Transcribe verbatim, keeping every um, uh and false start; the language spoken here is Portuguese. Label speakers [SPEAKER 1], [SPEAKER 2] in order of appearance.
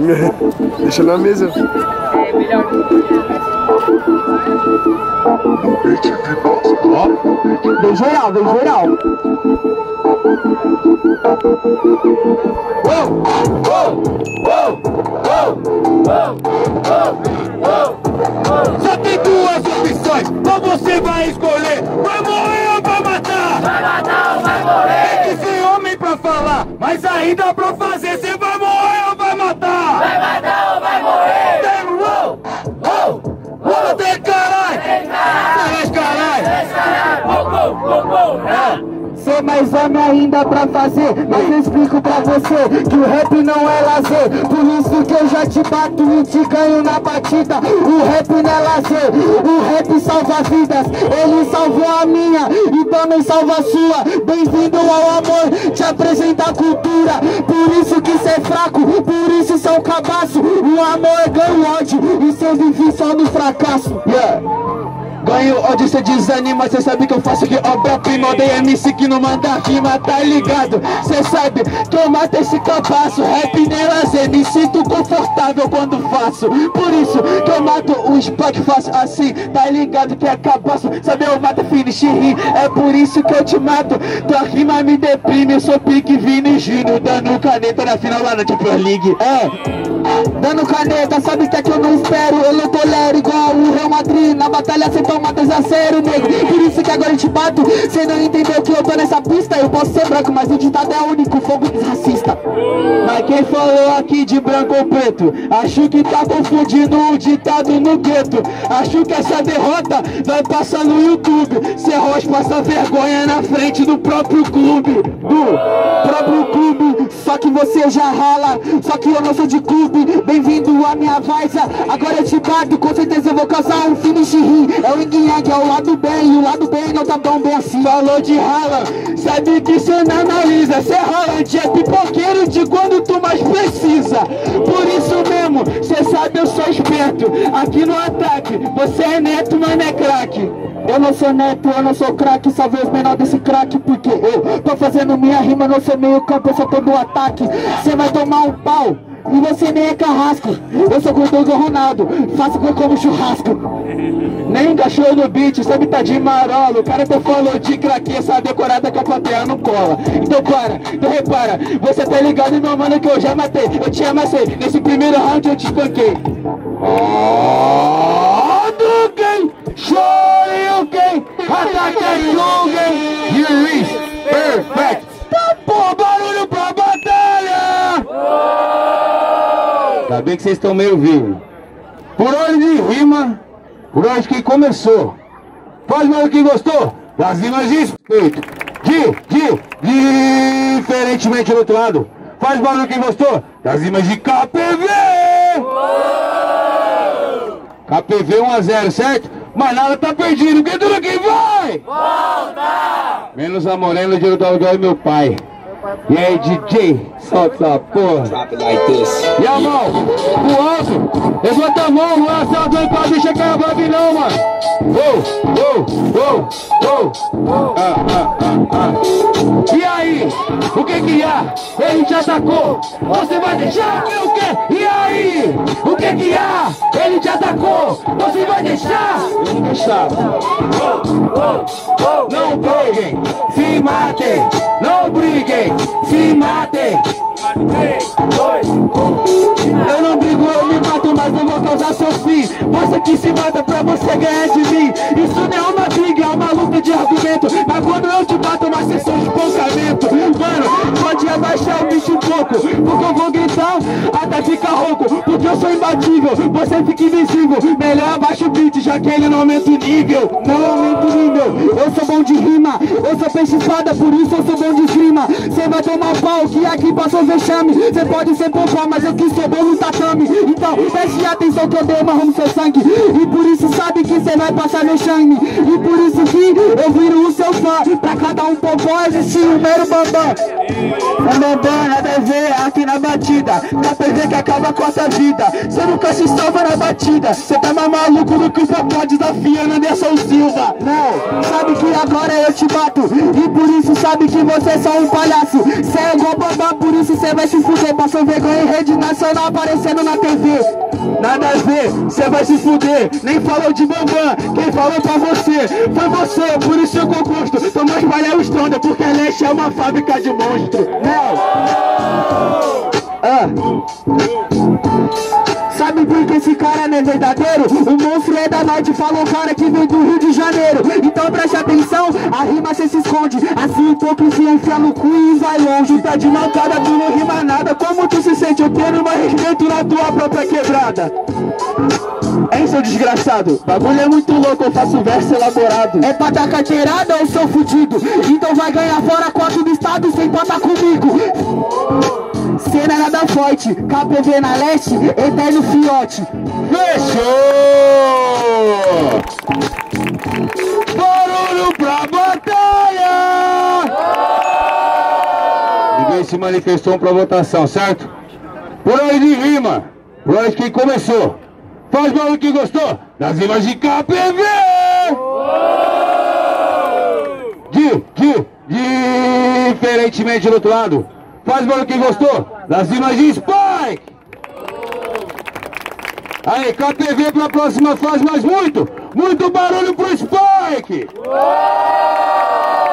[SPEAKER 1] Deixa na mesa.
[SPEAKER 2] É melhor.
[SPEAKER 3] Vem geral, vem geral.
[SPEAKER 4] Uou, uou, uou, uou, uou, uou, uou. Só tem duas opções, ou você vai escolher: vai morrer ou vai matar? Vai matar ou vai morrer? Tem que ser homem pra falar, mas ainda pra fazer, você vai morrer ou vai matar? Vai matar ou vai morrer? Tem uou, uou, uou, tem caralho, tem caralho, tem caralho, uou, uou, uou, uou.
[SPEAKER 3] Ser mais homem ainda pra fazer, mas eu explico pra você que o rap não é lazer. Por isso que eu já te bato e te ganho na batida. O rap não é lazer, o rap salva vidas. Ele salvou a minha e também salva a sua. Bem-vindo ao amor, te apresenta a cultura. Por isso que cê é fraco, por isso cê é um cabaço. O amor ganha ódio e cê vive só no fracasso. Yeah. Ganho ódio, cê desanima, cê sabe que eu faço que obra-prima. Odeio M C que não manda rima, tá ligado? Cê sabe que eu mato esse capaço. Rap nem lazer, me sinto confortável quando faço. Por isso que eu mato o Spock fácil assim, tá ligado que é cabaço. Sabe, eu mato finish rim, é por isso que eu te mato. Tua rima me deprime, eu sou pique Vini Gino, dando caneta na final lá na Champions League. É, dando caneta, sabe que é que eu não espero. Eu não tolero igual o Real Madrid na batalha, cê toma dois a zero, nego. Por isso que agora eu te bato. Cê não entendeu que eu tô nessa pista. Eu posso ser branco, mas o ditado é único, fogo racista. Mas quem falou aqui de branco ou preto? Acho que tá confundindo o ditado no gueto. Acho que essa derrota vai passar no YouTube. Cê rocha passa vergonha na frente do próprio clube. Do próprio clube. Só que você já rala, só que eu não sou de clube. Bem-vindo à minha vaza. Agora eu te bato, com certeza eu vou causar um finish rim. É o yin yang, é o lado bem, e o lado bem não tá tão bem assim. Falou de rala, sabe que cê não analisa. Cê ralante, é pipoqueiro de quando tu mais precisa. Por isso mesmo, cê sabe eu sou esperto. Aqui no ataque, você é neto, mas não é craque. Eu não sou neto, eu não sou craque. Salve os menores desse craque, porque eu tô fazendo minha rima, não sou meio campo, eu só tô no ataque. Cê vai tomar um pau e você nem é carrasco. Eu sou gordão igual Ronaldo, faço que eu como churrasco. Nem encaixou no beat, sabe, tá de marolo. O cara até falou de craque, essa decorada com a plateia não cola. Então para, então repara, você tá ligado, meu mano, que eu já matei. Eu te amassei, nesse primeiro round eu te espanquei. Oh, do game, show you game, ataque you game, you is perfect. Tá pô, barulho pra batalha! Tá bem que vocês estão meio vivos. Por ordem de rima, por onde que começou. Faz mais o que gostou das rimas de respeito. De, de, diferentemente do outro lado. Faz barulho que gostou das rimas de K P V. K P V um a zero, certo? Mas nada tá perdido. Quem dura quem vai? Volta! Menos a Morena, o Diego do Aluguel e meu pai. E aí, D J, solta essa porra. E a mão, pro alto. Levanta a mão, não é só dois pra deixar cair a vibe não, mano. Oh, oh, oh, oh. Ah, ah, ah, ah. E aí, o que que há? Ele te atacou. Você vai deixar o quê? E aí, o que que há? Ele te atacou. Você vai deixar? Eu vou deixar. Não briguem, se matem. Não briguem, se matem. Eu não brigo, eu me mato, mas não vou causar seu fim. Você que se mata pra você ganhar de mim. Isso não é uma briga, é uma luta de argumento. Mas quando eu te bato, é uma sessão de espancamento. Mano, pode abaixar o bicho um pouco, porque eu vou gritar até ficar rouco. Porque eu sou imbatível, você fica invencível. Melhor abaixa o beat, já que ele não aumenta o nível. Não aumenta o nível, eu sou bom de rima. Eu sou peixe espada, por isso eu sou bom de esgrima. Cê vai tomar pau, que aqui passou vexame. Cê pode ser popó, mas eu que sou bom no tatame. Então preste atenção que eu derramo no seu sangue. E por isso sabe que cê vai passar vexame. E por isso que eu viro o seu fã. Pra cada um popó existe um mero bambam. É bambam, nada a ver aqui na batida. K P V que acaba com corta a vida. Cê nunca se salva na batida. Cê tá mais maluco do que o Popó desafiando Anderson Silva. Não, sabe que agora eu te bato. E por isso sabe que você é só um palhaço. Cê é igual Bambam, por isso cê vai se fuder. Passou vergonha em rede nacional aparecendo na T V. Nada a ver, cê vai se fuder. Nem falou de Bambam, quem falou pra você foi você, por isso eu concusto. Tô mais valeu o Stronda, porque a Leste é uma fábrica de monstro. Não. Ah. Sabe por que esse cara não é verdadeiro? O monstro é da Norte, falou o cara que veio do Rio de Janeiro. Então preste atenção, a rima cê se esconde. Assim hipocrisia enfia no cu e vai longe. Tá de mancada, tu não rima nada. Como tu se sente? Eu tenho mais respeito na tua própria quebrada. Hein, seu desgraçado? Bagulho é muito louco, eu faço verso elaborado. É pra dar carteirada ou sou fudido? Então vai ganhar fora quatro do estado sem patar comigo. Cena nada forte, K P V na Leste, eterno fiote.
[SPEAKER 4] Fechou! Barulho pra batalha! Ninguém se manifestou pra votação, certo? Por ordem de rima, por ordem de quem começou. Faz barulho que gostou das rimas de K P V! De, de, diferentemente do outro lado. Faz barulho que gostou das rimas de Spike! Aí, K P V pra próxima fase, mas muito, muito barulho pro Spike!